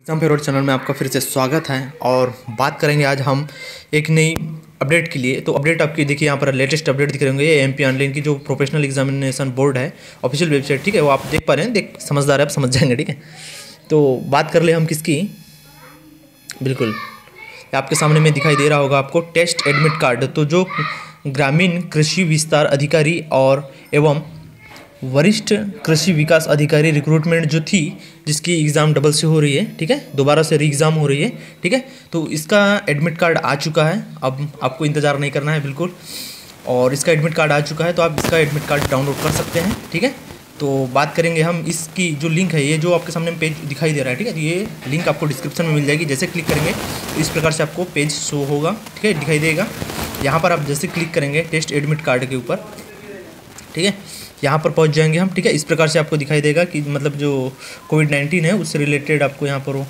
Exam favourite channel में आपका फिर से स्वागत है। और बात करेंगे आज हम एक नई अपडेट के लिए। तो अपडेट आपकी देखिए यहाँ पर लेटेस्ट अपडेट दिख रहे होंगे। ये एमपी ऑनलाइन की जो प्रोफेशनल एग्जामिनेशन बोर्ड है ऑफिशियल वेबसाइट, ठीक है, वो आप देख पा रहे हैं। देख समझदार है, आप समझ जाएंगे, ठीक है। तो बात कर ले हम किसकी, बिल्कुल आपके सामने में दिखाई दे रहा होगा आपको टेस्ट एडमिट कार्ड। तो जो ग्रामीण कृषि विस्तार अधिकारी और एवं वरिष्ठ कृषि विकास अधिकारी रिक्रूटमेंट जो थी, जिसकी एग्ज़ाम डबल से हो रही है, ठीक है, दोबारा से री एग्ज़ाम हो रही है, ठीक है। तो इसका एडमिट कार्ड आ चुका है, अब आपको इंतज़ार नहीं करना है बिल्कुल। और इसका एडमिट कार्ड आ चुका है तो आप इसका एडमिट कार्ड डाउनलोड कर सकते हैं, ठीक है। तो बात करेंगे हम इसकी जो लिंक है, ये जो आपके सामने पेज दिखाई दे रहा है, ठीक है, तो ये लिंक आपको डिस्क्रिप्शन में मिल जाएगी। जैसे क्लिक करेंगे तो इस प्रकार से आपको पेज शो होगा, ठीक है, दिखाई देगा। यहाँ पर आप जैसे क्लिक करेंगे टेस्ट एडमिट कार्ड के ऊपर, ठीक है, यहाँ पर पहुँच जाएंगे हम, ठीक है। इस प्रकार से आपको दिखाई देगा कि मतलब जो कोविड-19 है उससे रिलेटेड आपको यहाँ पर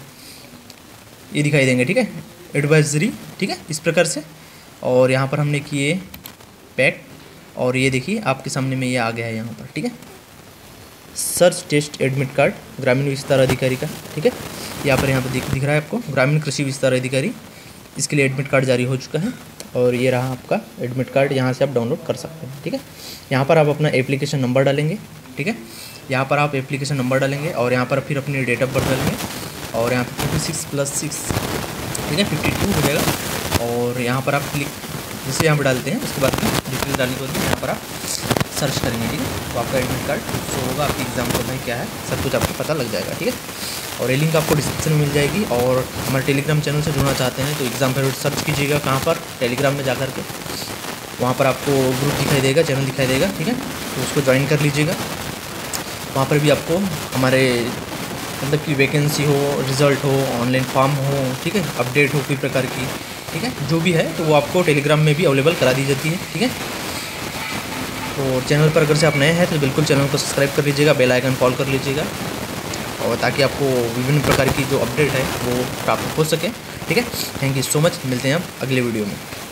ये दिखाई देंगे, ठीक है, एडवाइजरी, ठीक है, इस प्रकार से। और यहाँ पर हमने किए पैक, और ये देखिए आपके सामने में ये आ गया है यहाँ पर, ठीक है, सर्च टेस्ट एडमिट कार्ड ग्रामीण विस्तार अधिकारी का, ठीक है। यहाँ पर दिख रहा है आपको ग्रामीण कृषि विस्तार अधिकारी, इसके लिए एडमिट कार्ड जारी हो चुका है। और ये रहा आपका एडमिट कार्ड, यहाँ से आप डाउनलोड कर सकते हैं, ठीक है। यहाँ पर आप अपना एप्लीकेशन नंबर डालेंगे, ठीक है, यहाँ पर आप एप्लीकेशन नंबर डालेंगे और यहाँ पर फिर अपनी डेट ऑफ बर्थ डालेंगे और यहाँ पर 56 + 6, ठीक है, 52 हो जाएगा। और यहाँ पर आप क्लिक जैसे यहाँ पर डालते हैं उसके बाद डिटेल डालने के बाद यहाँ पर आप सर्च करेंगे, ठीक है, तो आपका एडमिट कार्ड शो होगा, आपकी एग्ज़ाम करना है क्या है सब कुछ आपको पता लग जाएगा, ठीक है। और ये लिंक आपको डिस्क्रिप्शन में मिल जाएगी। और हमारे टेलीग्राम चैनल से जुड़ना चाहते हैं तो एग्ज़ाम फेवरेट सर्च कीजिएगा, कहाँ पर, टेलीग्राम में जाकर के वहाँ पर आपको ग्रुप दिखाई देगा, चैनल दिखाई देगा, ठीक है, तो उसको ज्वाइन कर लीजिएगा। वहाँ पर भी आपको हमारे मतलब कि वैकेंसी हो, रिज़ल्ट हो, ऑनलाइन फॉर्म हो, ठीक है, अपडेट हो कोई प्रकार की, ठीक है, जो भी है तो वो आपको टेलीग्राम में भी अवेलेबल करा दी जाती है, ठीक है। तो चैनल पर अगर से आप नए हैं तो बिल्कुल चैनल को सब्सक्राइब कर लीजिएगा, बेल आइकन कॉल कर लीजिएगा, और ताकि आपको विभिन्न प्रकार की जो अपडेट है वो प्राप्त हो सके, ठीक है। थैंक यू सो मच, मिलते हैं आप अगले वीडियो में।